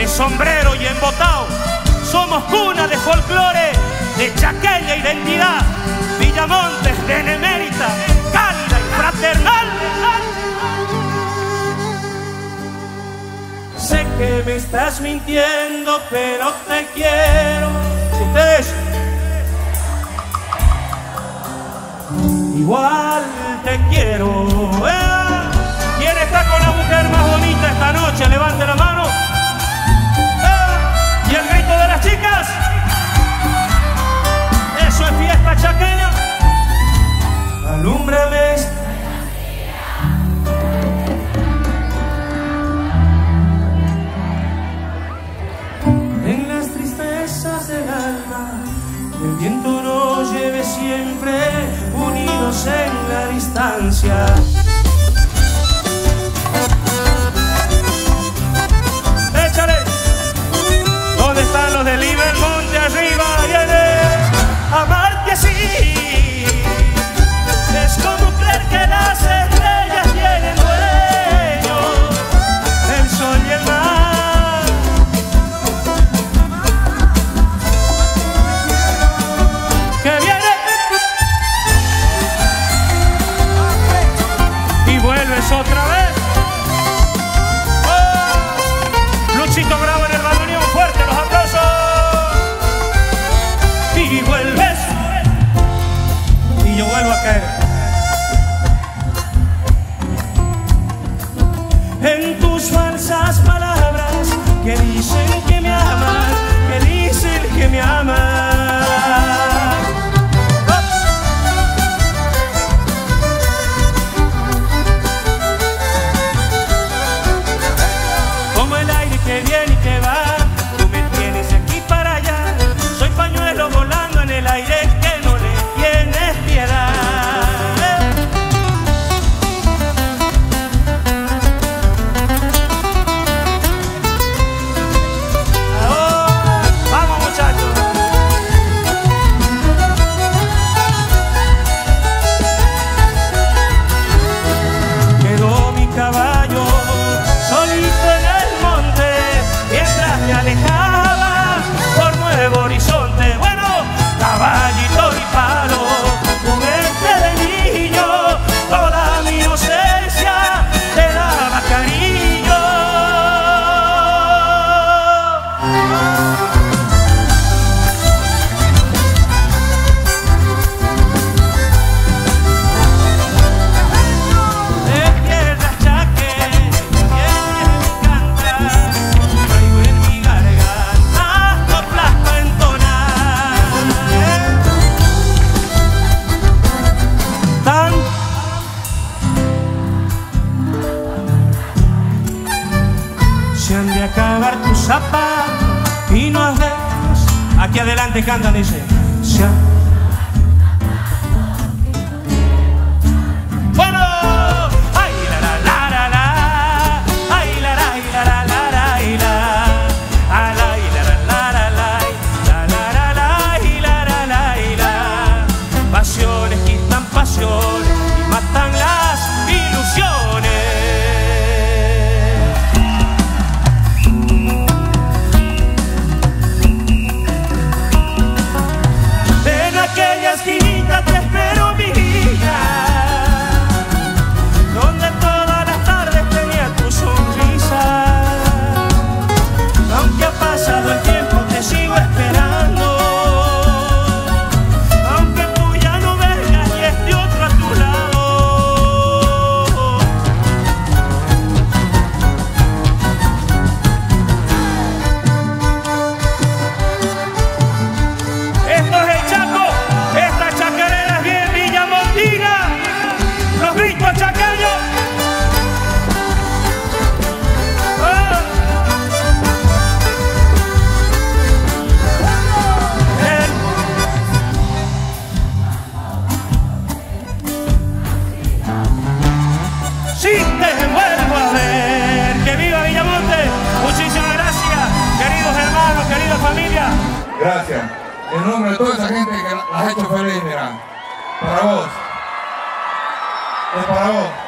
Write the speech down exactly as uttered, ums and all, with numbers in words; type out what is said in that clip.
sombrero y embotado. Somos cuna de folclore, de chaqueña identidad. Villamontes, benemérita, cálida y fraternal. Sé que me estás mintiendo, pero te quiero. Ustedes igual te quiero. ¿Eh? ¿Quién está con la mujer más bonita esta noche? Levante la mano. ¿Eh? ¿Y el grito de las chicas? Eso es fiesta chaqueña. Alúmbrame esta en las tristezas del alma. El viento nos lleve siempre unidos en la distancia. Échale. ¿Dónde están los de Libermonte arriba? Viene. Amarte así es como creer que las estrellas tienen dueño, el sol y el mar. Que viene y vuelves otra vez. Oh, Luchito Bravo en el bandoneón, fuerte los aplausos. Y vuelves y yo vuelvo a caer en tus falsas palabras que dicen que me aman, que dicen que me aman. Como el aire que viene y que va, tú me tienes de aquí para allá. Soy pañuelo volando en el aire que no le tienes piedad. Se han de acabar tus zapatos y no has de... Aquí adelante cantan, dice. Se han... Bueno, ay la la la la la, ay la la la la la la la, ay la la la la la, la la la la la la la. Pasiones quitan pasiones y matan las ilusiones. Aquella esquinita te espero, mi vida, donde todas las tardes tenía tu sonrisa. Aunque ha pasado el tiempo te sigo esperando, aunque tú ya no vengas y esté otro a tu lado. Esto es el Chaco. Esta chacarera es bien villamontina. Los gritos chaqueños. ¡Oh! Eh. Sí, te vuelvo a ver. Que viva Villamonte. Muchísimas gracias, queridos hermanos, querida familia. Gracias. En nombre de toda esa gente que las ha hecho feliz, mira. Para vos. Es para vos.